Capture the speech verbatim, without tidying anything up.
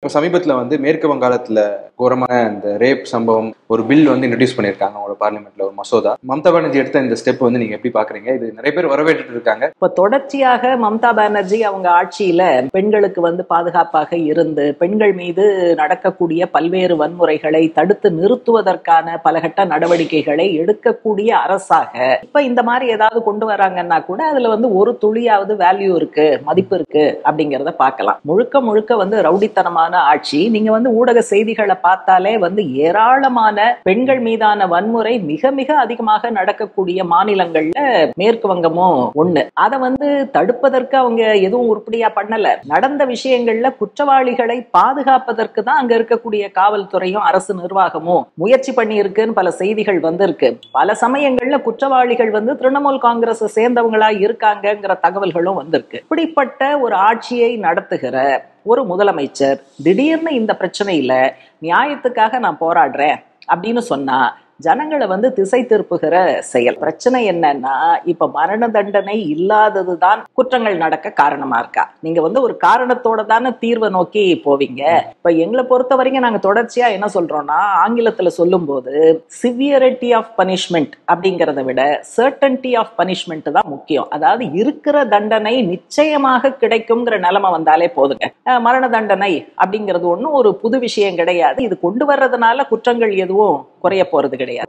இப்போ சமீபத்தில் வந்து மேற்கு வங்காளத்தில் கோரமான இந்த ரேப் சம்பவம் ஒரு பில் வந்து இன்ட்ரடியூஸ் பண்ணியிருக்காங்க அவங்களோட பார்லிமெண்ட்ல, ஒரு மசோதா. மம்தா பானர்ஜி எடுத்த இந்த ஸ்டெப் வந்து நீங்க எப்படி பாக்குறீங்க? இது நிறைய பேர் வரவேற்று இருக்காங்க. இப்ப தொடர்ச்சியாக மம்தா பானர்ஜி அவங்க ஆட்சியில பெண்களுக்கு வந்து பாதுகாப்பாக இருந்து பெண்கள் மீது நடக்கக்கூடிய பல்வேறு வன்முறைகளை தடுத்து நிறுத்துவதற்கான பலகட்ட நடவடிக்கைகளை எடுக்கக்கூடிய அரசாக இப்ப இந்த மாதிரி ஏதாவது கொண்டு வராங்கன்னா கூட அதுல வந்து ஒரு துளியாவது வேல்யூ இருக்கு, மதிப்பு இருக்கு அப்படிங்கறத பார்க்கலாம். முழுக்க முழுக்க வந்து ரவுடித்தனமான ஆட்சி. நீங்க வந்து ஊடக செய்திகளை பார்த்தாலே வந்து ஏராளமான பெண்கள் மீதான வன்முறை மிக மிக அதிகமாக நடக்கக்கூடிய மாநிலங்கள்ல மேற்கு வங்கமும் ஒண்ணு. அதை வந்து தடுப்பதற்கு அவங்க எதுவும் உருப்படியா பண்ணல. நடந்த விஷயங்கள்ல குற்றவாளிகளை பாதுகாப்பதற்கு தான் அங்க இருக்கக்கூடிய காவல்துறையும் அரசு நிர்வாகமும் முயற்சி பண்ணி இருக்குன்னு பல செய்திகள் வந்திருக்கு. பல சமயங்கள்ல குற்றவாளிகள் வந்து திரிணாமுல் காங்கிரஸ் சேர்ந்தவங்களா இருக்காங்கிற தகவல்களும் வந்திருக்கு. இப்படிப்பட்ட ஒரு ஆட்சியை நடத்துகிற ஒரு முதலமைச்சர் திடீர்னு இந்த பிரச்சனையில நியாயத்துக்காக நான் போராடுறேன் அப்படின்னு சொன்னா ஜனங்களை வந்து திசை திருப்புகிற செயல். பிரச்சனை என்னன்னா, இப்ப மரண தண்டனை இல்லாததுதான் குற்றங்கள் நடக்க காரணமா இருக்கா? நீங்க வந்து ஒரு காரணத்தோட தானே தீர்வை நோக்கி போவீங்க. இப்ப எங்களை பொறுத்த வரைக்கும் நாங்க தொடர்ச்சியா என்ன சொல்றோம்னா, ஆங்கிலத்துல சொல்லும் போது சிவியரிட்டி ஆஃப் பனிஷ்மெண்ட் அப்படிங்கறத விட சர்டன்டி ஆஃப் பனிஷ்மெண்ட் தான் முக்கியம். அதாவது இருக்கிற தண்டனை நிச்சயமாக கிடைக்கும்ங்கிற நிலைமை வந்தாலே போதுங்க. மரண தண்டனை அப்படிங்கிறது ஒன்றும் ஒரு புது விஷயம் கிடையாது. இது கொண்டு வர்றதுனால குற்றங்கள் எதுவும் குறைய போறது கிடையாது.